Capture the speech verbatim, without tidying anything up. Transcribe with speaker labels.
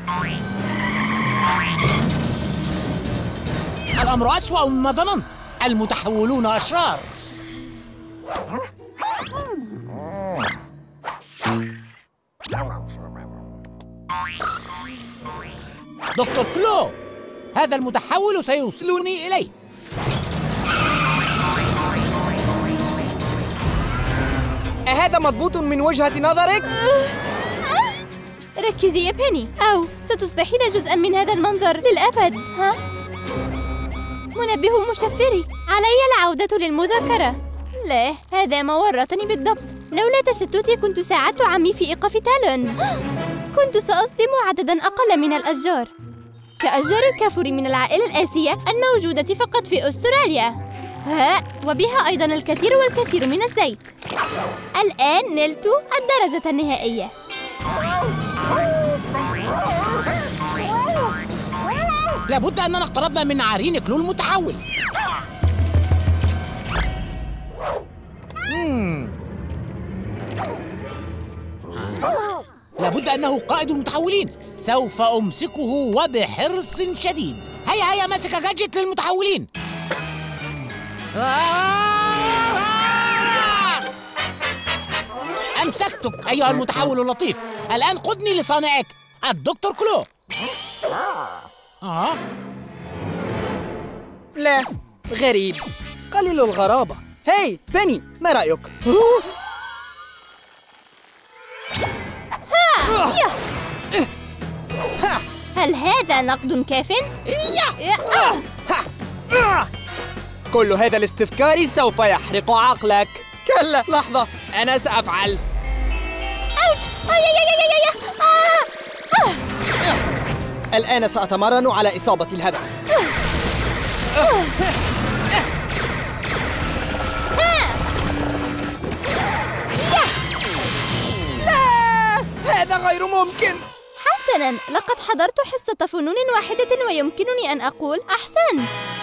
Speaker 1: الأمر أسوأ مما ظننت. المتحولون أشرار. دكتور كلو، هذا المتحول سيوصلني إليه.
Speaker 2: أهذا مضبوط من وجهة نظرك؟
Speaker 3: ركزي يا بيني، أو ستصبحين جزءاً من هذا المنظر للأبد. ها؟ منبه مشفري، علي العودة للمذاكرة. لا، هذا ما ورطني بالضبط. لولا تشتتي كنت ساعدت عمي في إيقاف تالون. كنت سأصدم عدداً أقل من الأشجار، كأشجار الكافور من العائلة الآسية الموجودة فقط في أستراليا. ها، وبها أيضاً الكثير والكثير من الزيت. الآن نلت الدرجة النهائية.
Speaker 1: لابد أننا اقتربنا من عرين كلو المتحول. مم. لابد أنه قائد المتحولين. سوف أمسكه وبحرص شديد. هيا هيا، ماسك جاجيت للمتحولين. أمسكتك أيها المتحول اللطيف. الآن قدني لصانعك الدكتور كلو. آه؟
Speaker 2: لا، غريب، قليل الغرابة. هاي بيني، ما رأيك؟
Speaker 3: هل هذا نقد كاف؟
Speaker 2: كل هذا الاستذكار سوف يحرق عقلك. كلا، لحظة، أنا سأفعل.
Speaker 3: أوتش!
Speaker 2: الآن سأتمرن على إصابة الهدف. لا، هذا غير ممكن.
Speaker 3: حسناً، لقد حضرت حصة فنون واحدة ويمكنني أن أقول أحسنت.